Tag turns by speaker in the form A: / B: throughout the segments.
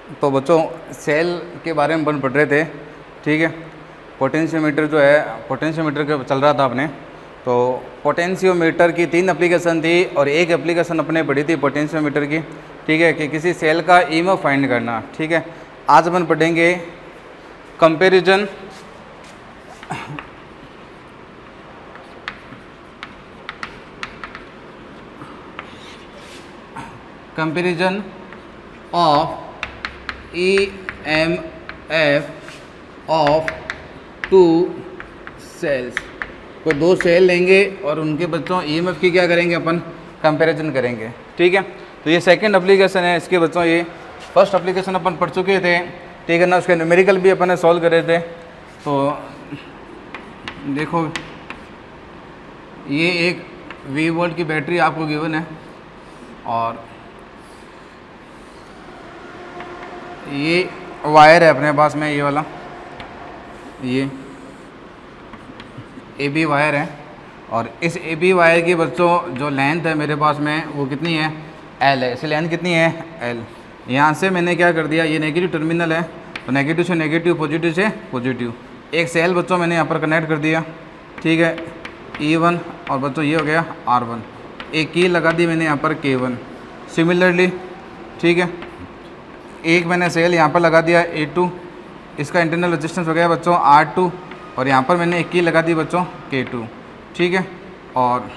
A: तो बच्चों सेल के बारे में पढ़ रहे थे, ठीक है। पोटेंशियोमीटर जो है, पोटेंशियोमीटर का चल रहा था अपने। तो पोटेंशियोमीटर की 3 एप्लीकेशन थी और एक एप्लीकेशन अपने पढ़ी थी पोटेंशियोमीटर की, ठीक है, कि किसी सेल का ईएमएफ फाइंड करना, ठीक है। आज अपन पढ़ेंगे comparison of EMF of 2 cells. कोई 2 सेल लेंगे और उनके बच्चों ईएमएफ की क्या करेंगे, अपन कंपैरिजन करेंगे, ठीक है। तो ये सेकंड एप्लीकेशन है इसके बच्चों। ये फर्स्ट एप्लीकेशन अपन पढ़ चुके थे, ठीक है ना। उसके न्यूमेरिकल भी अपन ने सॉल्व करे थे। तो देखो ये एक V वोल्ट की बैटरी आपको गिवन है और ये वायर है अपने पास में, ये वाला ये AB वायर है और इस AB वायर की बच्चों जो लेंथ है मेरे पास में वो कितनी है, L है। इसी लेंथ कितनी है, L। यहाँ से मैंने क्या कर दिया, ये नेगेटिव टर्मिनल है तो नेगेटिव से नेगेटिव, पॉजिटिव से पॉजिटिव, एक सेल बच्चों मैंने यहाँ पर कनेक्ट कर दिया, ठीक है, E1 और बच्चों ये हो गया R1। एक की लगा दी मैंने यहाँ पर K1। सिमिलरली, ठीक है, एक मैंने सेल यहाँ पर लगा दिया A2, इसका इंटरनल रेजिस्टेंस हो गया बच्चों R2 और यहाँ पर मैंने एक की लगा दी बच्चों K2, ठीक है। और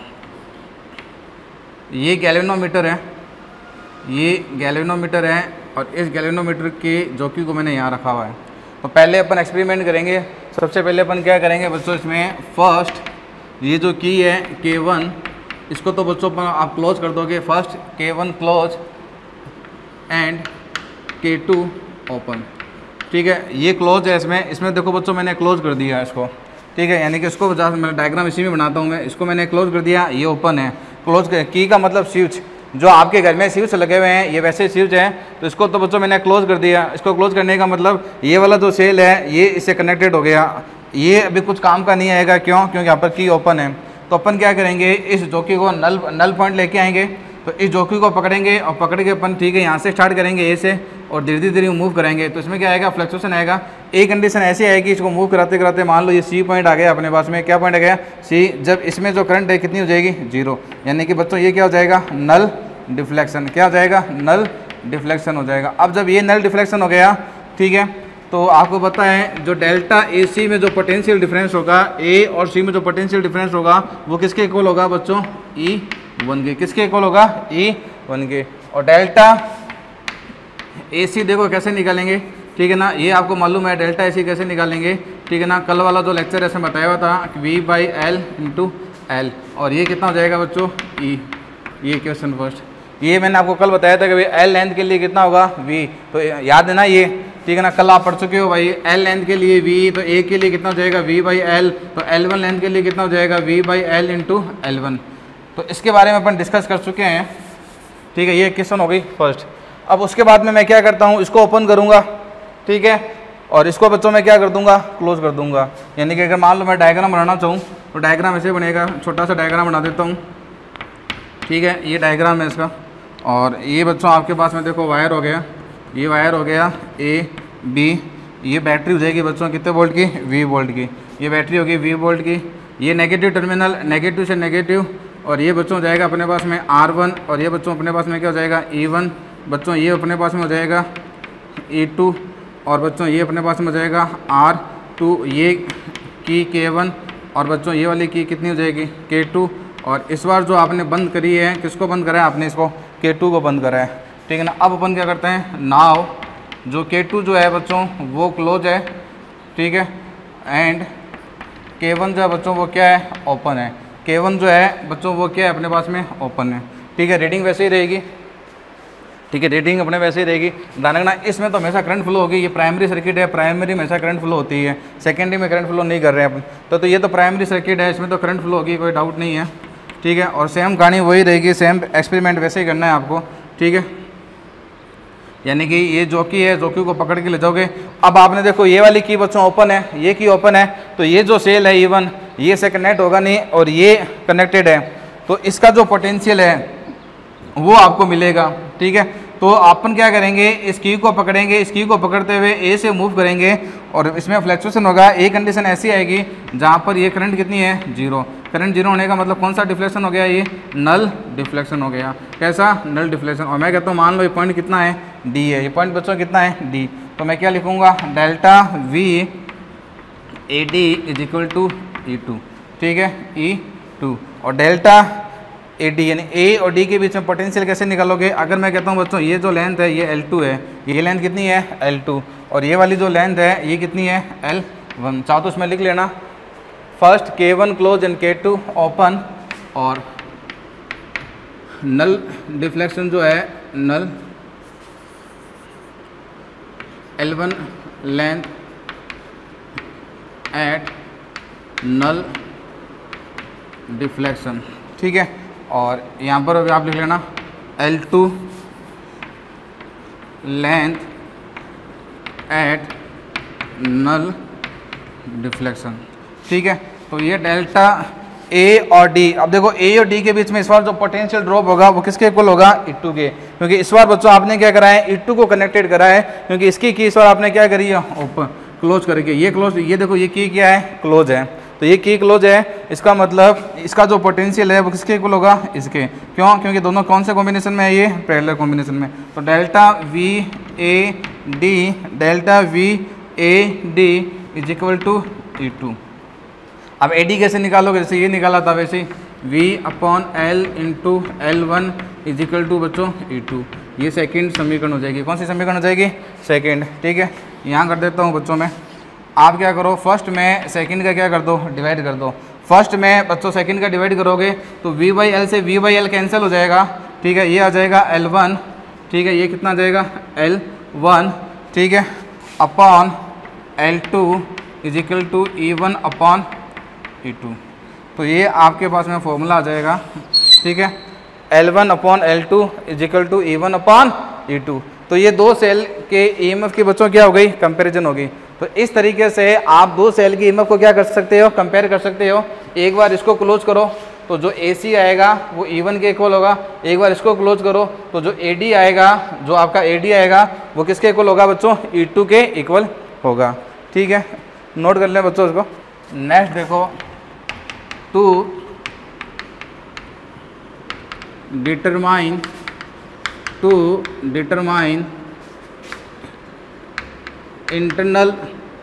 A: ये गैल्वेनोमीटर है, ये गैल्वेनोमीटर है और इस गैल्वेनोमीटर की जोकी को मैंने यहाँ रखा हुआ है। तो पहले अपन एक्सपेरिमेंट करेंगे। सबसे पहले अपन क्या करेंगे बच्चों, इसमें फर्स्ट ये जो की है K1, इसको तो बच्चों आप क्लोज कर दोगे। First K1 close and K2 open, ठीक है। ये क्लोज है, इसमें देखो बच्चों मैंने क्लोज कर दिया इसको, ठीक है। यानी कि इसको मैं डायग्राम इसी में बनाता हूँ मैं। इसको मैंने क्लोज कर दिया, ये ओपन है। क्लोज की का मतलब स्विच, जो आपके घर में स्विच लगे हुए हैं ये वैसे स्विच हैं, तो इसको तो बच्चों मैंने क्लोज कर दिया। इसको क्लोज करने का मतलब ये वाला जो सेल है ये इससे कनेक्टेड हो गया। ये अभी कुछ काम का नहीं आएगा, क्यों? क्योंकि यहाँ पर की ओपन है। तो अपन क्या करेंगे, इस जोकी को नल पॉइंट लेके आएंगे। तो इस जोकी को पकड़ेंगे और पकड़ के अपन, ठीक है, यहाँ से स्टार्ट करेंगे ए से और धीरे धीरे मूव करेंगे। तो इसमें क्या आएगा, फ्लक्चुएशन आएगा। एक कंडीशन ऐसी आएगी, इसको मूव कराते कराते मान लो ये C पॉइंट आ गया अपने पास में। क्या पॉइंट आ गया, C। जब इसमें जो करंट है कितनी हो जाएगी, 0। यानी कि बच्चों ये क्या हो जाएगा, नल डिफ्लेक्शन। क्या हो जाएगा, नल डिफ्लेक्शन हो जाएगा। अब जब ये नल डिफ्लेक्शन हो गया, ठीक है, तो आपको पता है जो डेल्टा AC में जो पोटेंशियल डिफरेंस होगा, A और C में जो पोटेंशियल डिफरेंस होगा वो किसके इक्वल होगा बच्चों, E1 के। किसके इक्वल होगा, E1 के। और डेल्टा AC देखो कैसे निकालेंगे, ठीक है ना। ये आपको मालूम है डेल्टा AC कैसे निकालेंगे, ठीक है ना। कल वाला जो लेक्चर ऐसे बताया हुआ था V/L × L और ये कितना हो जाएगा बच्चों, E। ये क्वेश्चन फर्स्ट, ये मैंने आपको कल बताया था कि भाई L लेंथ के लिए कितना होगा, V। तो याद है ना ये, ठीक है ना। कल आप पढ़ चुके हो भाई, L लेंथ के लिए V, तो A के लिए कितना हो जाएगा, V/L। तो L1 लेंथ के लिए कितना हो जाएगा, V/L × L1। तो इसके बारे में अपन डिस्कस कर चुके हैं, ठीक है। ये क्वेश्चन हो गई फर्स्ट। अब उसके बाद में मैं क्या करता हूँ, इसको ओपन करूँगा, ठीक है, और इसको बच्चों मैं क्या कर दूँगा, क्लोज कर दूँगा। यानी कि अगर मान लो मैं डायग्राम बनाना चाहूँ तो डायग्राम ऐसे बनेगा। छोटा सा डायग्राम बना देता हूँ, ठीक है। ये डायग्राम है इसका। और ये बच्चों आपके पास में देखो वायर हो गया, ये वायर हो गया A B। ये बैटरी हो जाएगी बच्चों कितने वोल्ट की, V वोल्ट की। ये बैटरी होगी V वोल्ट की। ये नेगेटिव टर्मिनल, नेगेटिव से नेगेटिव। और ये बच्चों हो जाएगा अपने पास में R1 और ये बच्चों अपने पास में क्या हो जाएगा, E1। बच्चों ये अपने पास में हो जाएगा E2 और बच्चों ये अपने पास में हो जाएगा R2। ये की K1 और बच्चों ये वाली की कितनी हो जाएगी, K2। और इस बार जो आपने बंद करी है, किसको बंद करा है आपने, इसको K2 को बंद करा है, ठीक है ना। अब अपन क्या करते हैं, नाव जो K2 जो है बच्चों वो क्लोज है, ठीक है, एंड K1 जो है बच्चों वो क्या है, ओपन है। K1 जो है बच्चों वो क्या है अपने पास में, ओपन है, ठीक है। रीडिंग वैसे ही रहेगी, ठीक है, रीडिंग अपने वैसे ही रहेगी। ध्यान रखना इसमें तो हमेशा करंट फ्लो होगी। ये प्राइमरी सर्किट है, प्राइमरी हमेशा करंट फ्लो होती है, सेकेंडरी में करंट फ्लो नहीं कर रहे हैं अपन। तो ये तो प्राइमरी सर्किट है, इसमें तो करंट फ्लो होगी, कोई डाउट नहीं है, ठीक है। और सेम कहानी वही रहेगी, सेम एक्सपेरिमेंट वैसे ही करना है आपको, ठीक है। यानी कि ये जोकी है, जोकी को पकड़ के ले जाओगे। अब आपने देखो ये वाली की बच्चों ओपन है, ये की ओपन है, तो ये जो सेल है E1 ये से कनेक्ट होगा नहीं और ये कनेक्टेड है, तो इसका जो पोटेंशियल है वो आपको मिलेगा, ठीक है। तो अपन क्या करेंगे, इस की को पकड़ेंगे, इस की को पकड़ते हुए ए से मूव करेंगे और इसमें फ्लक्चुएशन होगा। एक कंडीशन ऐसी आएगी जहाँ पर ये करंट कितनी है, जीरो। करंट जीरो होने का मतलब कौन सा डिफ्लेक्शन हो गया, ये नल डिफ्लेक्शन हो गया। कैसा, नल डिफ्लेक्शन। और मैं कहता हूँ मान लो ये पॉइंट कितना है, डी है। ये पॉइंट बच्चों कितना है, डी। तो मैं क्या लिखूँगा, delta V A D is equal to E two, ठीक है, ई टू। और डेल्टा ए डी यानी ए और डी के बीच में पोटेंशियल कैसे निकालोगे, अगर मैं कहता हूँ बच्चों ये जो लेंथ है ये L2 है, ये लेंथ कितनी है, L2, और ये वाली जो लेंथ है ये कितनी है, L1। चाहो तो उसमें लिख लेना, first K1 close and K2 open, और नल डिफ्लेक्शन जो है, null L1 length at null deflection, ठीक है। और यहाँ पर अभी आप लिख लेना L2 length at null deflection, ठीक है। तो ये डेल्टा ए और डी। अब देखो ए और डी के बीच में इस बार जो पोटेंशियल ड्रॉप होगा वो किसके इक्वल होगा, E2 के, क्योंकि इस बार बच्चों आपने क्या करा है, E2 को कनेक्टेड करा है, क्योंकि इसकी की इस बार आपने क्या करी है, ओपन, क्लोज करके। ये क्लोज, ये देखो ये की क्या है, क्लोज है, तो ये की क्लोज है, इसका मतलब इसका जो पोटेंशियल है वो किसके इक्वल होगा, इसके। क्यों, क्योंकि दोनों कौन से कॉम्बिनेशन में है, ये पैरेलल कॉम्बिनेशन में। तो delta V A D, delta V A D is equal to E2। अब ए डी कैसे निकालोगे, जैसे ये निकाला था वैसे ही, V upon L into L1 is equal to बच्चों E2। ये सेकंड समीकरण हो जाएगी। कौन सी समीकरण हो जाएगी, सेकंड, ठीक है। यहाँ कर देता हूँ बच्चों में, आप क्या करो, फर्स्ट में सेकंड का क्या कर दो, डिवाइड कर दो। फर्स्ट में बच्चों सेकंड का डिवाइड करोगे तो V/L से V/L कैंसिल हो जाएगा, ठीक है। ये आ जाएगा L1, ठीक है, ये कितना आ जाएगा, L1, ठीक है, upon L2 is equal to E1 upon E2। तो ये आपके पास में फॉर्मूला आ जाएगा, ठीक है, L1 upon L2 is equal to E1 upon E2। तो ये दो सेल के EMF की बच्चों क्या हो गई, कंपैरिजन होगी। तो इस तरीके से आप दो सेल की EMF को क्या कर सकते हो, कंपेयर कर सकते हो। एक बार इसको क्लोज करो तो जो AC आएगा वो E1 के इक्वल होगा, एक बार इसको क्लोज करो तो जो AD आएगा, जो आपका AD आएगा वो किसके इक्वल होगा बच्चों, E2 के इक्वल होगा, ठीक है। नोट कर लें बच्चों इसको। नेक्स्ट देखो, to determine internal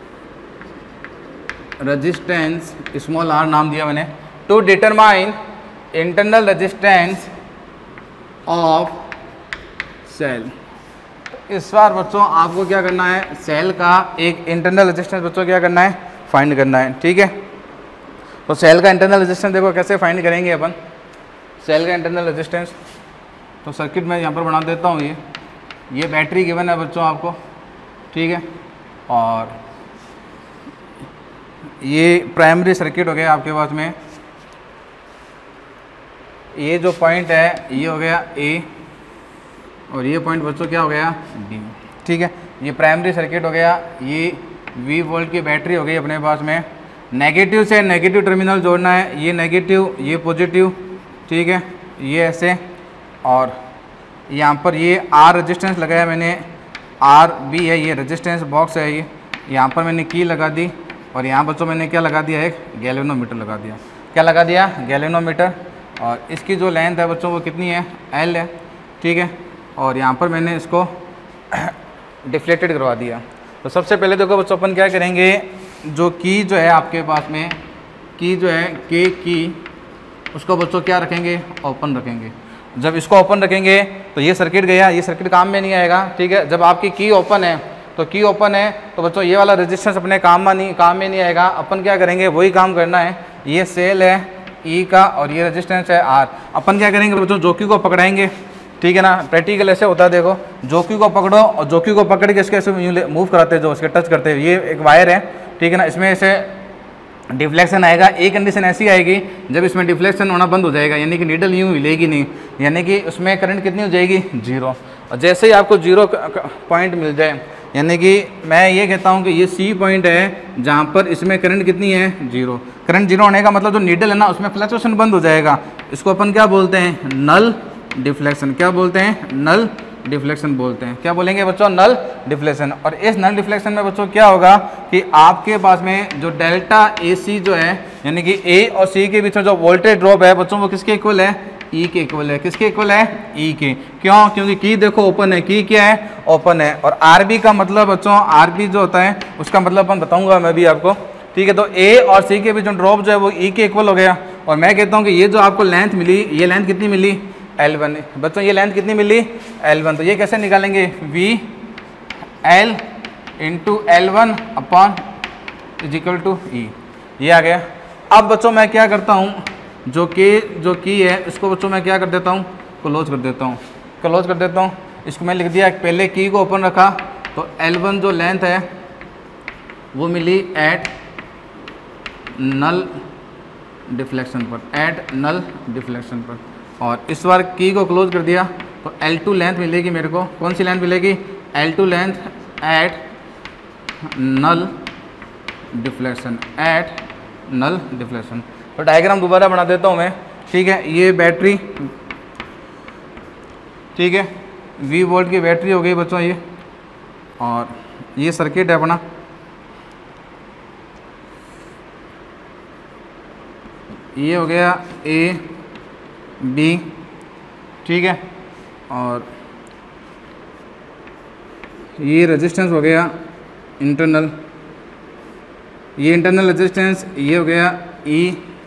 A: resistance, small r नाम दिया मैंने, to determine internal resistance of cell. इस बार बच्चों आपको क्या करना है, सेल का एक इंटरनल रेजिस्टेंस बच्चों क्या करना है, फाइंड करना है, ठीक है। तो सेल का इंटरनल रेजिस्टेंस देखो कैसे फाइंड करेंगे अपन, सेल का इंटरनल रेजिस्टेंस। तो सर्किट में यहाँ पर बना देता हूँ, ये बैटरी गिवन है बच्चों आपको, ठीक है। और ये प्राइमरी सर्किट हो गया आपके पास में, ये जो पॉइंट है ये हो गया A और ये पॉइंट बच्चों क्या हो गया, B, ठीक है। ये प्राइमरी सर्किट हो गया, ये V वोल्ट की बैटरी हो गई अपने पास में। नेगेटिव से नेगेटिव टर्मिनल जोड़ना है, ये नेगेटिव ये पॉजिटिव, ठीक है, ये ऐसे। और यहाँ पर ये R रेजिस्टेंस लगाया मैंने, RB है, ये रेजिस्टेंस बॉक्स है, ये यहाँ पर मैंने की लगा दी। और यहाँ बच्चों मैंने क्या लगा दिया, एक गैल्वेनोमीटर लगा दिया। क्या लगा दिया, गैल्वेनोमीटर। और इसकी जो लेंथ है बच्चों वो कितनी है, L है, ठीक है। और यहाँ पर मैंने इसको डिफ्लेक्टेड करवा दिया। तो सबसे पहले देखो बच्चों अपन क्या करेंगे, जो की जो है आपके पास में, की जो है K की, उसको बच्चों क्या रखेंगे, ओपन रखेंगे। जब इसको ओपन रखेंगे तो ये सर्किट गया, ये सर्किट काम में नहीं आएगा, ठीक है। जब आपकी की ओपन है, तो की ओपन है तो बच्चों ये वाला रेजिस्टेंस अपने काम में नहीं आएगा। अपन क्या करेंगे, वही काम करना है। ये सेल है E का और ये रेजिस्टेंस है R। अपन क्या करेंगे बच्चों, जोकी को पकड़ाएंगे, ठीक है ना। प्रैक्टिकल ऐसे होता है, देखो जोकी को पकड़ो और जोकी को पकड़ के इसके ऐसे मूव कराते हैं, जो इसके टच करते हैं। ये एक वायर है, ठीक है ना, इसमें ऐसे डिफ्लेक्शन आएगा। एक कंडीशन ऐसी आएगी जब इसमें डिफ्लेक्शन होना बंद हो जाएगा, यानी कि नीडल यूँ हिलेगी नहीं, यानी कि उसमें करंट कितनी हो जाएगी, जीरो। और जैसे ही आपको जीरो पॉइंट मिल जाए, यानी कि मैं ये कहता हूँ कि ये C पॉइंट है जहाँ पर इसमें करंट कितनी है, जीरो। करंट जीरो होने का मतलब जो नीडल है ना उसमें फ्लक्चुएशन बंद हो जाएगा। इसको अपन क्या बोलते हैं, नल डिफ्लेक्शन। क्या बोलते हैं, नल डिफ्लेक्शन बोलते हैं। क्या बोलेंगे बच्चों? Null deflection. और इस नल डिफ्लेक्शन में बच्चों क्या होगा कि आपके पास में जो डेल्टा ए सी जो है, यानी कि ए और सी के बीच में जो वोल्टेज ड्रॉप है बच्चों, वो किसके इक्वल है? ई के इक्वल है। किसके इक्वल है? ई के। क्यों? क्योंकि की देखो ओपन है, की क्या है? ओपन है। और आर बी का मतलब बच्चों, आर बी जो होता है उसका मतलब अपन बताऊंगा मैं भी आपको, ठीक है। तो ए और सी के बीच में ड्रॉप जो है वो ई के इक्वल हो गया। और मैं कहता हूँ कि ये जो आपको लेंथ मिली, ये लेंथ कितनी मिली? L1। बच्चों ये लेंथ कितनी मिली? L1। तो ये कैसे निकालेंगे? V L into L1 upon is equal to E। ये आ गया। अब बच्चों मैं क्या करता हूँ, जो की है इसको बच्चों मैं क्या कर देता हूँ? क्लोज कर देता हूँ। क्लोज कर देता हूँ। इसको मैं लिख दिया, पहले की को ओपन रखा, तो L1 जो लेंथ है वो मिली एट नल डिफ्लेक्शन पर, एट नल डिफ्लेक्शन पर। और इस बार की को क्लोज कर दिया तो L2 लेंथ मिलेगी मेरे को। कौन सी लेंथ मिलेगी? L2 length at null deflection, at null deflection. तो डायग्राम दोबारा बना देता हूँ मैं, ठीक है। ये बैटरी, ठीक है, V वोल्ट की बैटरी हो गई बच्चों ये, और ये सर्किट है अपना। ये हो गया A B, ठीक है। और ये रेजिस्टेंस हो गया इंटरनल, ये इंटरनल रेजिस्टेंस, ये हो गया E।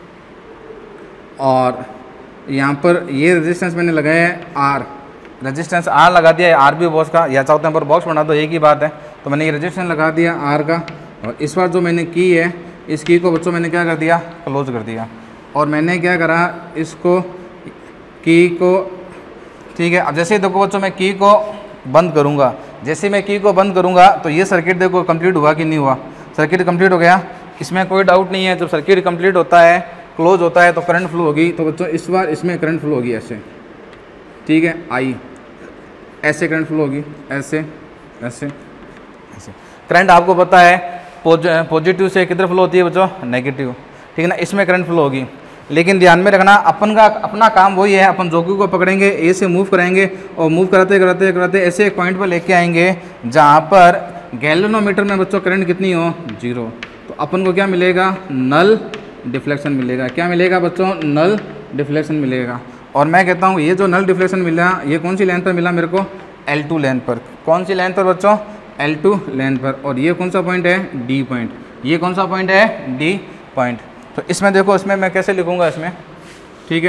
A: और यहाँ पर ये रेजिस्टेंस मैंने लगाया है R, रेजिस्टेंस R लगा दिया है, आर बी बॉक्स का, या चाहते हैं पर बॉक्स बना दो, एक ही बात है। तो मैंने ये रेजिस्टेंस लगा दिया R का। और इस बार जो मैंने की है, इस की को बच्चों मैंने क्या कर दिया? क्लोज कर दिया। और मैंने क्या करा, इसको की को, ठीक है। अब जैसे देखो बच्चों मैं की को बंद करूँगा, जैसे मैं की को बंद करूँगा तो ये सर्किट देखो कंप्लीट हुआ कि नहीं हुआ? सर्किट कंप्लीट हो गया, इसमें कोई डाउट नहीं है। जब सर्किट कंप्लीट होता है, क्लोज होता है, तो करंट फ्लो होगी। तो बच्चों इस बार इसमें करंट फ्लो होगी ऐसे, ठीक है, आई ऐसे करंट फ्लो होगी, ऐसे ऐसे ऐसे। करंट आपको पता है पॉजिटिव से किधर फ्लो होती है बच्चों? नेगेटिव, ठीक है ना। इसमें करंट फ्लो होगी। लेकिन ध्यान में रखना, अपना काम वही है, अपन जोकी को पकड़ेंगे, ए से मूव कराएंगे, और मूव कराते कराते कराते ऐसे एक पॉइंट पर लेके आएंगे जहाँ पर गैल्वेनोमीटर में बच्चों करंट कितनी हो? 0। तो अपन को क्या मिलेगा? नल डिफ्लेक्शन मिलेगा। क्या मिलेगा बच्चों? नल डिफ्लेक्शन मिलेगा। और मैं कहता हूँ ये जो नल डिफ्लेक्शन मिला, ये कौन सी लेंथ पर मिला मेरे को? L2 लेंथ पर। कौन सी लेंथ पर बच्चों? L2 लेंथ पर। और ये कौन सा पॉइंट है? D point. ये कौन सा पॉइंट है? D point. तो इसमें देखो, इसमें मैं कैसे लिखूंगा इसमें, ठीक है।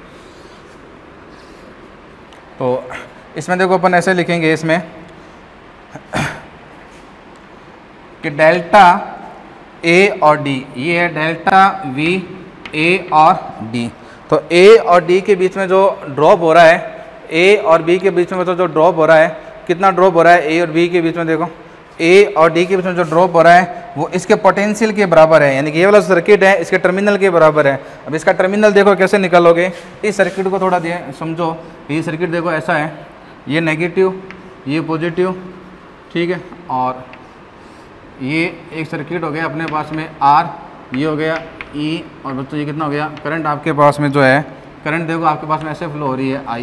A: तो इसमें देखो अपन ऐसे लिखेंगे इसमें कि डेल्टा A और D, ये है डेल्टा V A और D। तो A और D के बीच में जो ड्रॉप हो रहा है, A और B के बीच में जो ड्रॉप हो रहा है, कितना ड्रॉप हो रहा है A और B के बीच में? देखो A और D के बीच में जो ड्रॉप हो रहा है वो इसके पोटेंशियल के बराबर है, यानी कि ये वाला सर्किट है इसके टर्मिनल के बराबर है। अब इसका टर्मिनल देखो कैसे निकालोगे, इस सर्किट को थोड़ा समझो। ये सर्किट देखो ऐसा है, ये नेगेटिव, ये पॉजिटिव, ठीक है। और ये एक सर्किट हो गया अपने पास में R, ये हो गया E, और बच्चों ये कितना हो गया? करंट आपके पास में जो है, करंट देखो आपके पास में ऐसे फ्लो हो रही है I,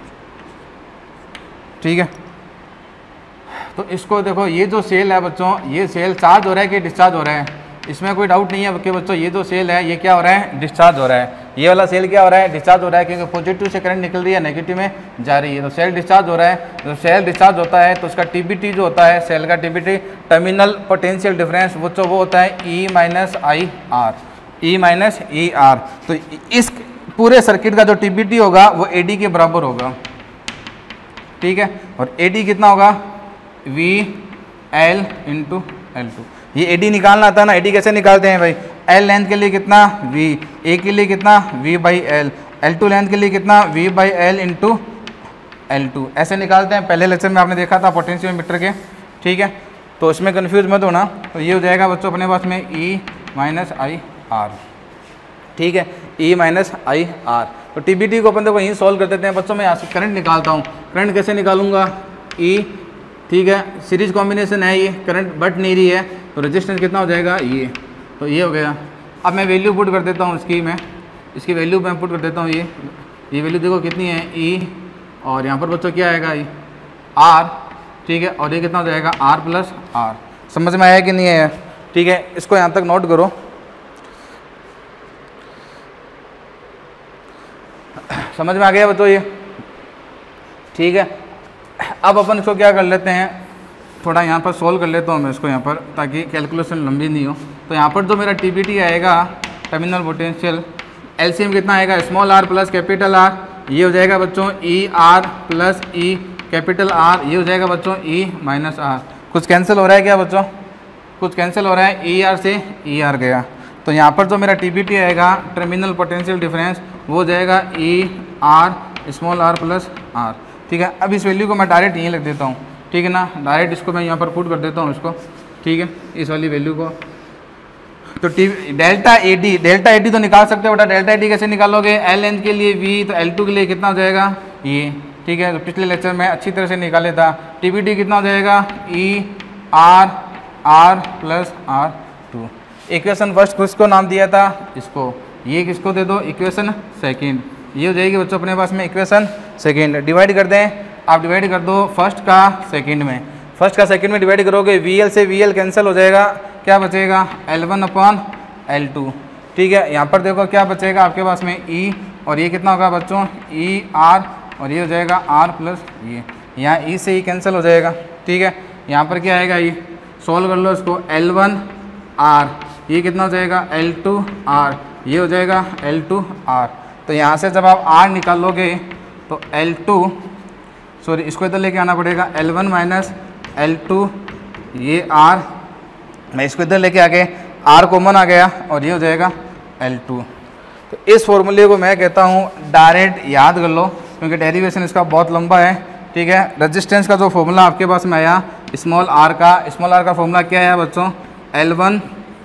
A: ठीक है। तो इसको देखो, ये जो सेल है बच्चों, ये सेल चार्ज हो रहा है कि डिस्चार्ज हो रहा है? इसमें कोई डाउट नहीं है कि बच्चों ये जो सेल है ये क्या हो रहा है? डिस्चार्ज हो रहा है। ये वाला सेल क्या हो रहा है? डिस्चार्ज हो रहा है, क्योंकि पॉजिटिव से करंट निकल रही है, नेगेटिव में जा रही है। तो सेल डिस्चार्ज हो रहा है। तो सेल डिस्चार्ज होता है तो उसका TBT जो होता है, सेल का TBT, टर्मिनल पोटेंशियल डिफरेंस, बच्चों वो होता है E minus I R, E minus E R. तो इस पूरे सर्किट का जो TBT होगा वो AD के बराबर होगा, ठीक है। और AD कितना होगा? V L into L2। ये AD निकालना आता है ना, AD कैसे निकालते हैं भाई? L लेंथ के लिए कितना? V, A के लिए कितना? V by L, L2 length के लिए कितना? V by L into L2, ऐसे निकालते हैं। पहले लेक्चर में आपने देखा था पोटेंशियोमीटर के, ठीक है। तो इसमें कन्फ्यूज मत होना। तो ये हो जाएगा बच्चों अपने पास में E माइनस आई आर, ठीक है, E माइनस आई आर। तो TBT को अपन देखो यहीं सॉल्व कर देते हैं बच्चों। मैं यहाँ से करंट निकालता हूँ। करंट कैसे निकालूंगा? E, ठीक है, सीरीज कॉम्बिनेशन है, ये करंट बट नहीं रही है, तो रेजिस्टेंस कितना हो जाएगा? ये। तो ये हो गया। अब मैं वैल्यू पुट कर देता हूँ इसकी, मैं इसकी वैल्यू मैं पुट कर देता हूँ। ये वैल्यू देखो कितनी है? E, और यहाँ पर बच्चों क्या आएगा? आर, ठीक है, और ये कितना हो जाएगा आर प्लस आर। समझ में आया कि नहीं आया? ठीक है, इसको यहाँ तक नोट करो। समझ में आ गया बच्चों ये? ठीक है, अब अपन इसको क्या कर लेते हैं, थोड़ा यहाँ पर सोल्व कर लेता हूँ मैं इसको यहाँ पर, ताकि कैलकुलेशन लंबी नहीं हो। तो यहाँ पर जो मेरा टीबीटी आएगा, टर्मिनल पोटेंशियल, एलसीएम कितना आएगा, small R plus capital R, ये हो जाएगा बच्चों E R plus E capital R, ये हो जाएगा बच्चों ई माइनस आर। कुछ कैंसिल हो रहा है क्या बच्चों? कुछ कैंसिल हो रहा है, ई आर से ई आर गया। तो यहाँ पर जो मेरा टीबीटी आएगा, टर्मिनल पोटेंशियल डिफरेंस, वो हो जाएगा E R small R plus R. ठीक है, अब इस वैल्यू को मैं डायरेक्ट यहीं लिख देता हूँ, ठीक है ना, डायरेक्ट इसको मैं यहाँ पर पुट कर देता हूँ इसको, ठीक है, इस वाली वैल्यू को। तो डेल्टा ए डी तो निकाल सकते हो बेटा। डेल्टा ए डी कैसे निकालोगे? एल एन के लिए वी, तो एल टू के लिए कितना हो जाएगा ये, ठीक है। तो पिछले लेक्चर में अच्छी तरह से निकाले था। टीबीटी कितना हो जाएगा, E R R plus R two. Equation first किसको नाम दिया था, इसको, ये किसको दे दो, इक्वेशन सेकेंड, ये हो जाएगी बच्चों अपने पास में इक्वेशन सेकेंड। डिवाइड कर दें, आप डिवाइड कर दो फर्स्ट का सेकेंड में, फर्स्ट का सेकेंड में डिवाइड करोगे, वी एल से वी एल कैंसिल हो जाएगा, क्या बचेगा L1 अपॉन L2। ठीक है, यहाँ पर देखो क्या बचेगा आपके पास में E, और ये कितना होगा बच्चों E R, और ये हो जाएगा R प्लस ये, यहाँ E से E कैंसिल हो जाएगा। ठीक है, यहाँ पर क्या आएगा, ये सॉल्व कर लो इसको, L1 R, ये कितना हो जाएगा L2 R, ये हो जाएगा L2 R। तो यहाँ से जब आप R निकालोगे तो L2, सॉरी इसको इधर लेके आना पड़ेगा, L1 माइनस L2, ये R, मैं इसको इधर लेके आ गए, R कॉमन आ गया, और ये हो जाएगा L2। तो इस फॉर्मूले को मैं कहता हूँ डायरेक्ट याद कर लो, क्योंकि डेरिवेशन इसका बहुत लंबा है। ठीक है, रेजिस्टेंस का जो फॉर्मूला आपके पास में आया स्मॉल आर का फॉर्मूला क्या आया बच्चों, L1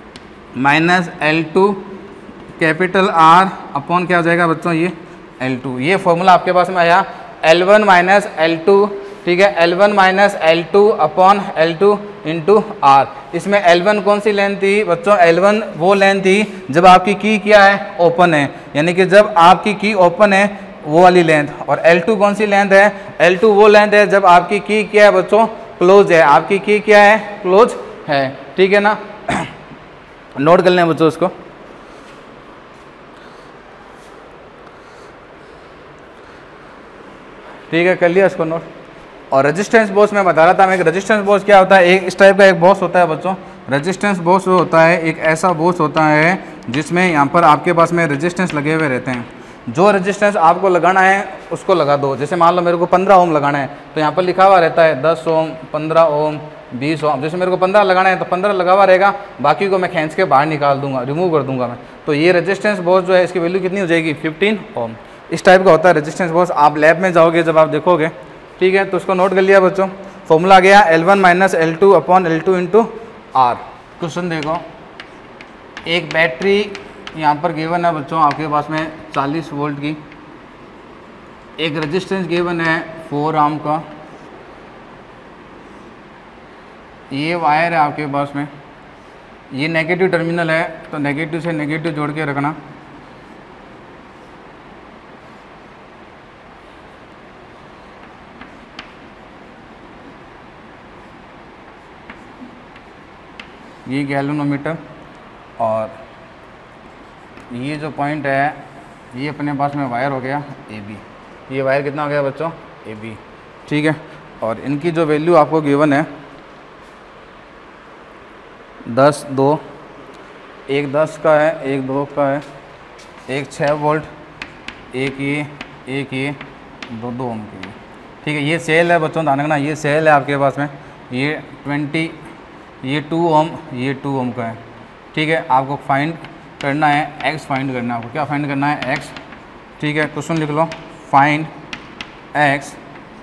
A: minus L2 capital R upon क्या हो जाएगा बच्चों, ये L2। ये फॉर्मूला आपके पास में आया L1 माइनस L2, ठीक है, L1 minus L2 upon L2 into R। इसमें L1 कौन सी लेंथ थी बच्चों, L1 वो लेंथ थी जब आपकी की क्या है, ओपन है, यानी कि जब आपकी की ओपन है वो वाली लेंथ। और L2 कौन सी लेंथ है, L2 वो लेंथ है जब आपकी की क्या है बच्चों, क्लोज है, आपकी की क्या है, क्लोज है। ठीक है ना, नोट कर लें बच्चों इसको। ठीक है, कर लिया इसको नोट। और रेजिस्टेंस बॉक्स में बता रहा था मैं कि रेजिस्टेंस बॉक्स क्या होता है, एक इस टाइप का एक बॉक्स होता है बच्चों। रेजिस्टेंस बॉक्स जो होता है एक ऐसा बॉक्स होता है जिसमें यहाँ पर आपके पास में रेजिस्टेंस लगे हुए रहते हैं। जो रेजिस्टेंस आपको लगाना है उसको लगा दो। जैसे मान लो मेरे को 15 ओम लगाना है, तो यहाँ पर लिखा हुआ रहता है 10 ओम, 15 ओम, 20 ओम। जैसे मेरे को 15 लगाना है तो 15 लगा हुआ रहेगा, बाकी को मैं खींच के बाहर निकाल दूंगा, रिमूव कर दूंगा मैं। तो ये रेजिस्टेंस बॉक्स जो है इसकी वैल्यू कितनी हो जाएगी, 15 ओम। इस टाइप का होता है रेजिस्टेंस बॉक्स। आप लैब में जाओगे जब आप देखोगे, ठीक है, तो उसको नोट कर लिया बच्चों। फॉर्मूला आ गया L1 minus L2 upon L2 into R। Question देखो, एक बैटरी यहाँ पर गिवन है बच्चों आपके पास में 40 वोल्ट की, एक रेजिस्टेंस गिवन है 4 आर्म का, ये वायर है आपके पास में, ये नेगेटिव टर्मिनल है, तो नेगेटिव से नेगेटिव जोड़ के रखना। ये गैल्वेनोमीटर, और ये जो पॉइंट है ये अपने पास में वायर हो गया AB। ये वायर कितना हो गया बच्चों, AB। ठीक है, और इनकी जो वैल्यू आपको गिवन है 10, 2, एक 10 का है, एक 2 का है, एक 6 वोल्ट, एक ये 2 ओम की। ठीक है, ये सेल है बच्चों, ध्यान रखना, ये सेल है आपके पास में, ये 20, ये 2 ओम, ये 2 ओम का है। ठीक है, आपको फाइंड करना है x, फाइंड करना है आपको, क्या फाइंड करना है, x। ठीक है, क्वेश्चन लिख लो, find x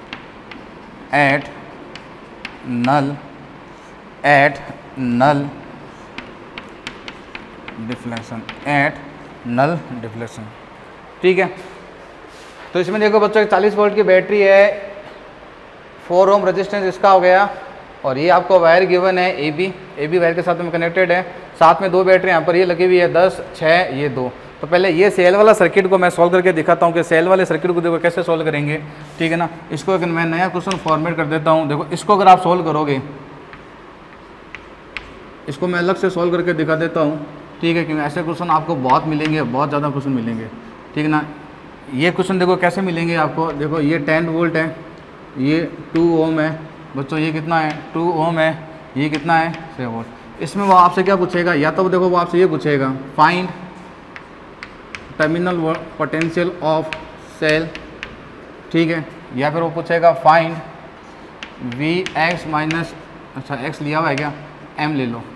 A: at null deflection, at null deflection. ठीक है, तो इसमें देखो बच्चों 40 वोल्ट की बैटरी है, 4 ओम रेजिस्टेंस इसका हो गया, और ये आपको वायर गिवन है AB वायर के साथ में कनेक्टेड है, साथ में 2 बैटरी यहाँ पर ये लगी हुई है 10, 6, ये 2। तो पहले ये सेल वाला सर्किट को मैं सॉल्व करके दिखाता हूँ कि सेल वाले सर्किट को देखो कैसे सॉल्व करेंगे, ठीक है ना। इसको अगर मैं नया क्वेश्चन फॉर्मेट कर देता हूँ, देखो इसको अगर आप सॉल्व करोगे, इसको मैं अलग से सॉल्व करके दिखा देता हूँ, ठीक है, क्योंकि ऐसे क्वेश्चन आपको बहुत मिलेंगे, बहुत ज़्यादा क्वेश्चन मिलेंगे, ठीक है ना। ये क्वेश्चन देखो कैसे मिलेंगे आपको, देखो ये 10 वोल्ट है, ये 2 ओम है बच्चों, ये कितना है 2 ओम है, ये कितना है 6 वोल्ट। इसमें वो आपसे क्या पूछेगा, या तो देखो वो आपसे ये पूछेगा find terminal potential of cell, ठीक है, या फिर वो पूछेगा फाइंड वी एक्स माइनस, अच्छा एक्स लिया हुआ है क्या, एम ले लो,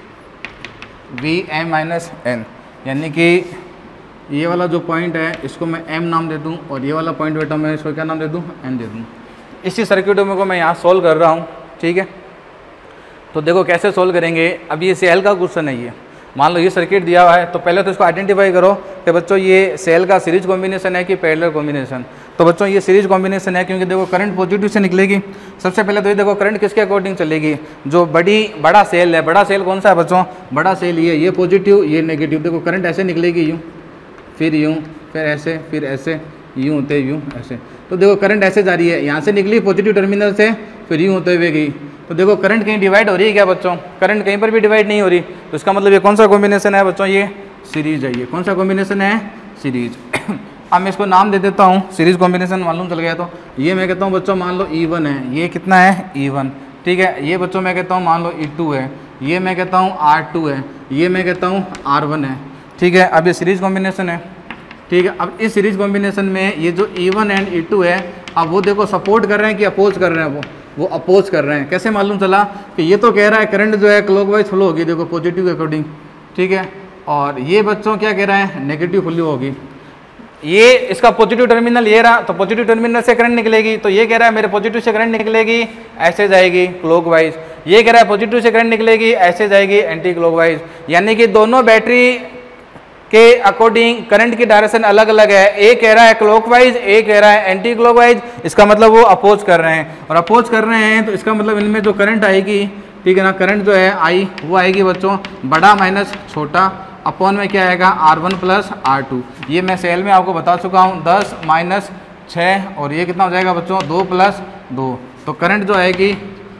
A: वी एम माइनस एन, यानी कि ये वाला जो पॉइंट है इसको मैं एम नाम दे दूँ और ये वाला पॉइंट बेटा मैं इसको क्या नाम दे दूँ, एन दे दूँ। इसी सर्किट में को मैं यहाँ सोल्व कर रहा हूँ, ठीक है। तो देखो कैसे सोल्व करेंगे, अब ये सेल का क्वेश्चन है, ये मान लो ये सर्किट दिया हुआ है, तो पहले तो इसको आइडेंटिफाई करो कि बच्चों ये सेल का सीरीज कॉम्बिनेशन है कि पैरेलल कॉम्बिनेशन। तो बच्चों ये सीरीज कॉम्बिनेशन है, क्योंकि देखो करंट पॉजिटिव से निकलेगी। सबसे पहले तो ये देखो करंट किसके अकॉर्डिंग चलेगी, जो बड़ा सेल है, बड़ा सेल कौन सा है बच्चों, बड़ा सेल ये पॉजिटिव ये नेगेटिव। देखो करंट ऐसे निकलेगी यूँ, फिर यूँ, फिर ऐसे, फिर ऐसे, यूँ होते यूँ ऐसे। तो देखो करंट ऐसे जा रही है, यहाँ से निकली पॉजिटिव टर्मिनल से, फिर यूँ होते हुए गई। तो देखो करंट कहीं डिवाइड हो रही है क्या बच्चों, करंट कहीं पर भी डिवाइड नहीं हो रही। तो इसका मतलब ये कौन सा कॉम्बिनेशन है बच्चों, ये सीरीज है। ये कौन सा कॉम्बिनेशन है, सीरीज। अब मैं इसको नाम दे देता हूँ, सीरीज कॉम्बिनेशन मालूम चल गया। तो ये मैं कहता हूँ बच्चों मान लो E1 है, ये कितना है E1, ठीक है। ये बच्चों मैं कहता हूँ मान लो E2 है, ये मैं कहता हूँ R2 है, ये मैं कहता हूँ R1 है, ठीक है। अब ये सीरीज कॉम्बिनेशन है, ठीक है। अब इस सीरीज कॉम्बिनेशन में ये जो E1 एंड E2 है, अब वो देखो सपोर्ट कर रहे हैं कि अपोज कर रहे हैं, वो अपोज कर रहे हैं। कैसे मालूम चला कि ये तो कह रहा है करंट जो है क्लॉकवाइज फ्लो होगी, देखो पॉजिटिव के अकॉर्डिंग, ठीक है। और ये बच्चों क्या कह रहे हैं, नेगेटिव फ्लो होगी। ये इसका पॉजिटिव टर्मिनल ये रहा, तो पॉजिटिव टर्मिनल से करंट निकलेगी। तो ये कह रहा है मेरे पॉजिटिव से करंट निकलेगी, ऐसे जाएगी क्लॉकवाइज। ये कह रहा है पॉजिटिव से करंट निकलेगी, ऐसे जाएगी एंटी क्लॉकवाइज। यानी कि दोनों बैटरी के अकॉर्डिंग करंट की डायरेक्शन अलग अलग है। एक कह रहा है क्लॉकवाइज, एक कह रहा है एंटी क्लॉकवाइज। इसका मतलब वो अपोज कर रहे हैं, और अपोज कर रहे हैं तो इसका मतलब इनमें जो करंट आएगी, ठीक है ना, करंट जो है आई वो आएगी बच्चों बड़ा माइनस छोटा, अपॉन में क्या आएगा R1 प्लस R2। ये मैं सेल में आपको बता चुका हूँ, 10 माइनस 6, और ये कितना हो जाएगा बच्चों 2 प्लस 2। तो करंट जो आएगी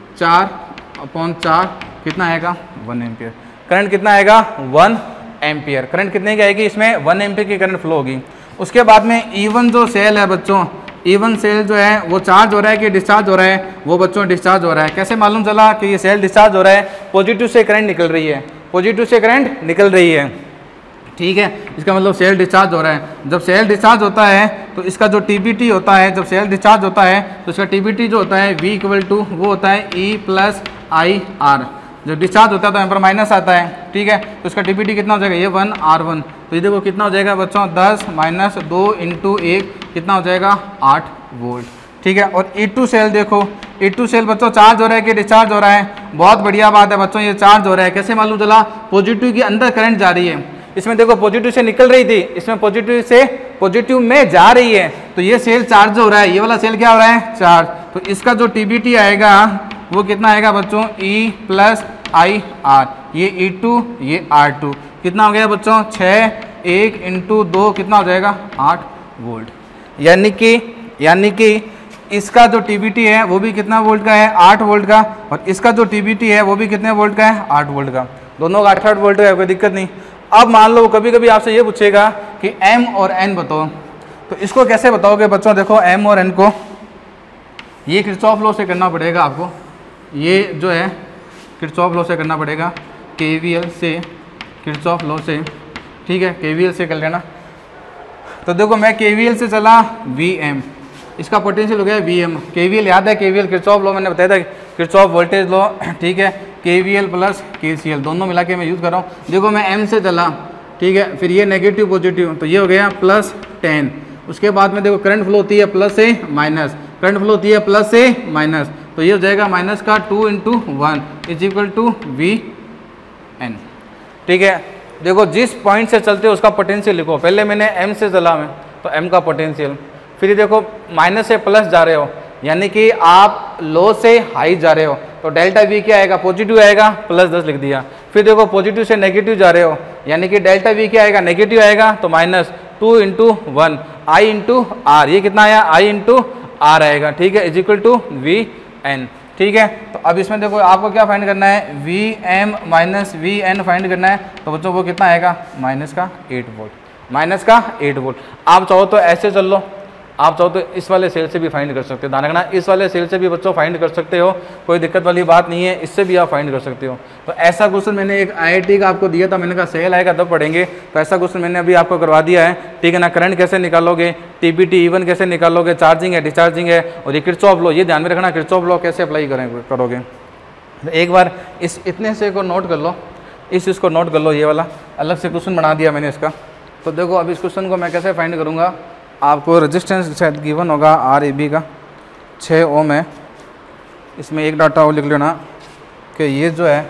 A: 4/4 कितना आएगा 1 एम्पियर। करंट कितना आएगा 1 एम्पियर। करंट कितने की आएगी, इसमें 1 एम्पियर की करंट फ्लो होगी। उसके बाद में E1 जो सेल है बच्चों, E1 सेल जो है वो चार्ज हो रहा है कि डिस्चार्ज हो रहा है, वो बच्चों डिस्चार्ज हो रहा है। कैसे मालूम चला कि ये सेल डिस्चार्ज हो रहा है, पॉजिटिव से करंट निकल रही है, पॉजिटिव से करंट निकल रही है, ठीक है। इसका मतलब सेल डिस्चार्ज हो रहा है। जब सेल डिस्चार्ज होता है तो इसका जो TBT होता है, जब सेल डिस्चार्ज होता है तो इसका TBT जो होता है V = वो होता है E + IR। जब डिस्चार्ज होता है तो यहाँ पर माइनस आता है, ठीक है। तो इसका TBT कितना हो जाएगा, ये 1 R1। तो ये देखो कितना हो जाएगा बच्चों 10 माइनस 2 × 1 कितना हो जाएगा 8 वोल्ट, ठीक है। और E2 सेल देखो, E2 सेल बच्चों चार्ज हो रहा है कि डिस्चार्ज हो रहा है, बहुत बढ़िया बात है बच्चों, ये चार्ज हो रहा है। कैसे मालूम चला, पॉजिटिव के अंदर करंट जा रही है। इसमें देखो पॉजिटिव से निकल रही थी, इसमें पॉजिटिव से पॉजिटिव में जा रही है, तो ये सेल चार्ज हो रहा है, ये वाला सेल क्या हो रहा है चार्ज। तो इसका जो TBT आएगा वो कितना आएगा बच्चों E + IR। ये E2 ये R2 कितना हो गया बच्चों 6, 1 × 2 कितना हो जाएगा 8 वोल्ट। यानी कि इसका जो TBT है वो भी कितना वोल्ट का है 8 वोल्ट का, और इसका जो TBT है वो भी कितने वोल्ट का है 8 वोल्ट का। दोनों का 8 वोल्ट का है, कोई दिक्कत नहीं। अब मान लो कभी कभी आपसे ये पूछेगा कि M और N बताओ, तो इसको कैसे बताओगे बच्चों, देखो M और N को ये किरचॉफ लॉ से करना पड़ेगा आपको, ये जो है किरचॉफ लॉ से करना पड़ेगा, KVL से, किरचॉफ लॉ से, ठीक है, KVL से कर लेना। तो देखो मैं KVL से चला VM, इसका पोटेंशियल हो गया VM। KVL याद है, KVL किरचॉफ लॉ मैंने बताया था, किरचॉफ वोल्टेज लॉ, ठीक है। KVL + KCL दोनों मिला के मैं यूज़ कर रहा हूँ। देखो मैं M से चला, ठीक है, फिर ये नेगेटिव पॉजिटिव, तो ये हो गया +10। उसके बाद में देखो करंट फ्लो होती है प्लस से माइनस, करंट फ्लो होती है प्लस से माइनस, तो ये हो जाएगा माइनस का 2 × 1 = VN, ठीक है। देखो जिस पॉइंट से चलते हो उसका पोटेंशियल लिखो। पहले मैंने M से चला मैं, तो M का पोटेंशियल, फिर देखो माइनस से प्लस जा रहे हो, यानी कि आप लो से हाई जा रहे हो, तो डेल्टा V क्या आएगा, पॉजिटिव आएगा, +10 लिख दिया। फिर देखो पॉजिटिव से नेगेटिव जा रहे हो, यानी कि डेल्टा वी क्या आएगा, नेगेटिव आएगा, तो -2 × 1 आई इंटू आर, ये कितना आया, आई इंटू आर आएगा, ठीक है, is equal to V N, ठीक है। तो अब इसमें देखो आपको क्या फाइंड करना है, V M minus V N find करना है, तो बच्चों वो कितना आएगा, -8 वोल्ट। आप चाहो तो ऐसे चल लो, आप चाहो तो इस वाले सेल से भी फाइंड कर सकते हो, ध्यान रखना इस वाले सेल से भी बच्चों फाइंड कर सकते हो, कोई दिक्कत वाली बात नहीं है, इससे भी आप फाइंड कर सकते हो। तो ऐसा क्वेश्चन मैंने एक IIT का आपको दिया था, मैंने कहा सेल आएगा तब पढ़ेंगे, तो ऐसा क्वेश्चन मैंने अभी आपको करवा दिया है, ठीक है ना। करंट कैसे निकालोगे, TBT इवन कैसे निकालोगे, चार्जिंग है डिस्चार्जिंग है, और ये किरचॉफ लॉ, ये ध्यान में रखना किरचॉफ लॉ कैसे अप्लाई करोगे। तो एक बार इस इतने से को नोट कर लो, इस चीज़ को नोट कर लो, ये वाला अलग से क्वेश्चन बना दिया मैंने इसका। तो देखो अब इस क्वेश्चन को मैं कैसे फाइंड करूँगा, आपको रेजिस्टेंस शायद गिवन होगा RAB का 6 ओम है, इसमें एक डाटा और लिख लेना कि ये जो है,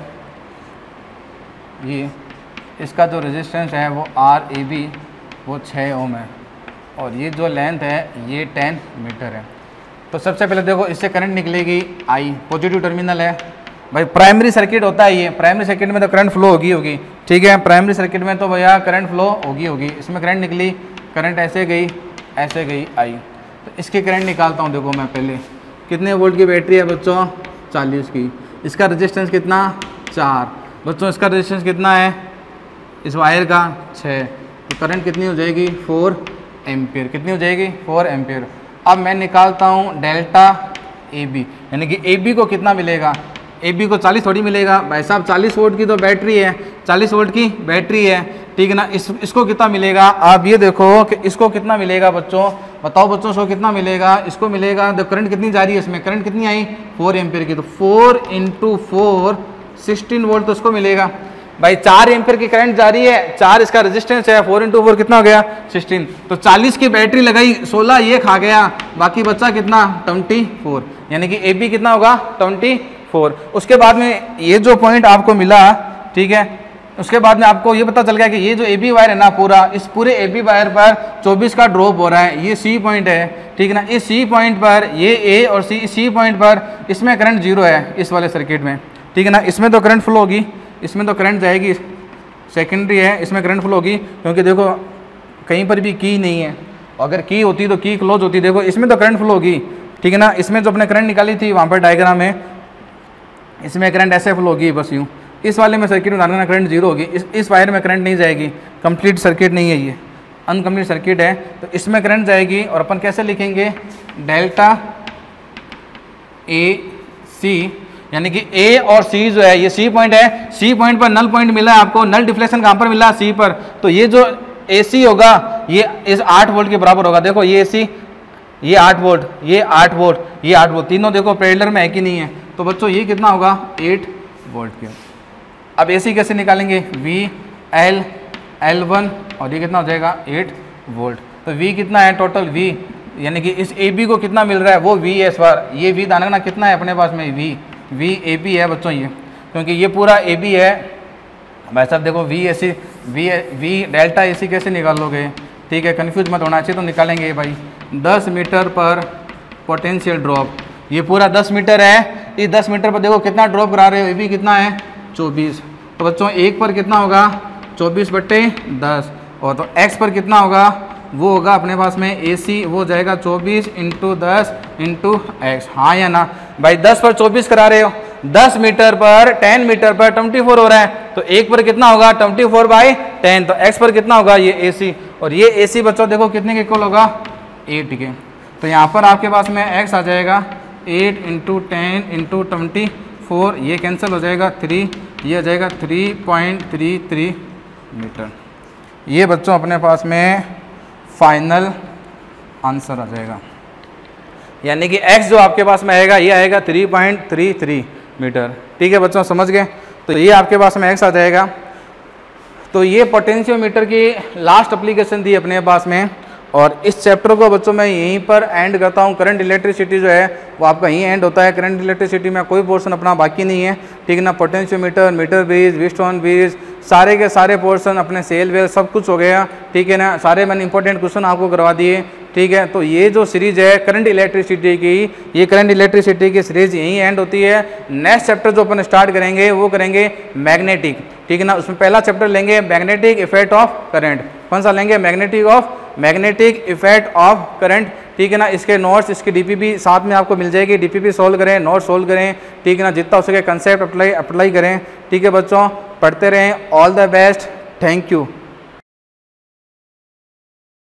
A: ये इसका जो रेजिस्टेंस है वो RAB वो 6 ओम है, और ये जो लेंथ है ये 10 मीटर है। तो सबसे पहले देखो इससे करंट निकलेगी I, पॉजिटिव टर्मिनल है भाई, प्राइमरी सर्किट होता है ये, प्राइमरी सर्किट में तो करंट फ्लो होगी, ठीक है, प्राइमरी सर्किट में तो भैया करंट फ्लो होगी, इसमें करंट निकली, करंट ऐसे गई I। तो इसकी करंट निकालता हूँ, देखो मैं पहले कितने वोल्ट की बैटरी है बच्चों, 40 की, इसका रेजिस्टेंस कितना 4, बच्चों इसका रेजिस्टेंस कितना है इस वायर का 6, तो करंट कितनी हो जाएगी 4 एम्पियर, कितनी हो जाएगी 4 एम्पियर। अब मैं निकालता हूँ डेल्टा AB, यानी कि AB को कितना मिलेगा, AB को 40 थोड़ी मिलेगा भाई साहब, 40 वोल्ट की तो बैटरी है, 40 वोल्ट की बैटरी है, ठीक है ना। इसको कितना मिलेगा, आप ये देखो कि इसको कितना मिलेगा बच्चों, बताओ बच्चों, इसको कितना मिलेगा, इसको मिलेगा, तो करंट कितनी जा रही है इसमें, करंट कितनी आई 4 एम्पियर की, तो 4 × 4 16 वोल्ट, तो इसको मिलेगा भाई 4 एम्पियर की करंट जा रही है, 4 इसका रेजिस्टेंस है, 4 × 4 कितना हो गया 16, तो 40 की बैटरी लगाई, 16 ये खा गया, बाकी बच्चा कितना 24, यानी कि AB कितना होगा 24। उसके बाद में ये जो पॉइंट आपको मिला, ठीक है, उसके बाद में आपको ये पता चल गया कि ये जो AB वायर है ना, पूरा इस पूरे AB वायर पर 24 का ड्रॉप हो रहा है, ये C पॉइंट है, ठीक है ना। इस C पॉइंट पर ये A और C पॉइंट पर इसमें करंट 0 है इस वाले सर्किट में, ठीक है ना। इसमें तो करंट फ्लो होगी, इसमें तो करंट जाएगी, सेकेंडरी है, इसमें करंट फ्लो होगी, क्योंकि देखो कहीं पर भी की नहीं है, अगर की होती तो की क्लोज होती, देखो इसमें तो करंट फ्लो होगी, ठीक है ना। इसमें जो अपने करंट निकाली थी वहाँ पर डायग्राम में, इसमें करंट ऐसे फ्लो होगी बस यूँ, इस वाले में सर्किट में डालना करंट 0 होगी, इस वायर में करंट नहीं जाएगी, कंप्लीट सर्किट नहीं है ये, अनकम्प्लीट सर्किट है, तो इसमें करंट जाएगी, और अपन कैसे लिखेंगे डेल्टा AC, यानी कि A और C जो है ये C पॉइंट है, C पॉइंट पर नल पॉइंट मिला है आपको, नल डिफ्लेक्शन कहाँ पर मिला C पर, तो ये जो AC होगा ये इस 8 वोल्ट के बराबर होगा, देखो ये AC, ये 8 वोल्ट, ये 8 वोल्ट, ये 8 वोल्ट, तीनों देखो पैरेलल में है कि नहीं है, तो बच्चों ये कितना होगा 8 वोल्ट के। अब AC कैसे निकालेंगे, VL L1, और ये कितना हो जाएगा 8 वोल्ट, तो V कितना है टोटल V, यानी कि इस AB को कितना मिल रहा है वो V है, इस बार ये V दाना कितना है अपने पास में VAB है बच्चों ये, क्योंकि ये पूरा AB है भाई साहब। देखो VAC V डेल्टा AC कैसे निकालोगे, ठीक है, कंफ्यूज मत होना चाहिए, तो निकालेंगे भाई 10 मीटर पर पोटेंशियल ड्रॉप, ये पूरा 10 मीटर है, इस 10 मीटर पर देखो कितना ड्रॉप करा रहे हो, AB कितना है 24, तो बच्चों 1 पर कितना होगा 24/10, और तो X पर कितना होगा, वो होगा अपने पास में AC, वो जाएगा 24 × 10 × X, हाँ या ना भाई, 10 पर 24 करा रहे हो, 10 मीटर पर 10 मीटर पर 24 हो रहा है, तो 1 पर कितना होगा 24/10, तो X पर कितना होगा ये AC, और ये AC बच्चों देखो कितने के इक्वल होगा 8 के, तो यहाँ पर आपके पास में X आ जाएगा 8 × 10 × 24, ये कैंसिल हो जाएगा 3, ये आ जाएगा 3.33 मीटर, ये बच्चों अपने पास में फाइनल आंसर आ जाएगा, यानी कि X जो आपके पास में आएगा ये आएगा 3.33 मीटर, ठीक है बच्चों, समझ गए। तो ये आपके पास में X आ जाएगा। तो ये पोटेंशियोमीटर की लास्ट एप्लीकेशन थी अपने पास में, और इस चैप्टर को बच्चों मैं यहीं पर एंड करता हूँ। करंट इलेक्ट्रिसिटी जो है वो आपका यहीं एंड होता है, करंट इलेक्ट्रिसिटी में कोई पोर्शन अपना बाकी नहीं है, ठीक है ना। Potentiometer, meter bridge, Wheatstone bridge, सारे के सारे पोर्शन अपने सेल वेल सब कुछ हो गया, ठीक है ना। सारे मैंने इंपॉर्टेंट क्वेश्चन आपको करवा दिए, ठीक है। तो ये जो सीरीज है करंट इलेक्ट्रिसिटी की, ये करंट इलेक्ट्रिसिटी की सीरीज यहीं एंड होती है। नेक्स्ट चैप्टर जो अपन स्टार्ट करेंगे वो करेंगे मैग्नेटिक, ठीक है ना। उसमें पहला चैप्टर लेंगे मैग्नेटिक इफेक्ट ऑफ करंट। कौन सा लेंगे? मैग्नेटिक इफेक्ट ऑफ करंट, ठीक है ना। इसके नोट्स, इसकी डीपीपी साथ में आपको मिल जाएगी, डीपीपी सोल्व करें, नोट सोल्व करें, ठीक है ना। जितना हो सके कंसेप्ट अप्लाई करें, ठीक है बच्चों। पढ़ते रहें। All the best, thank you.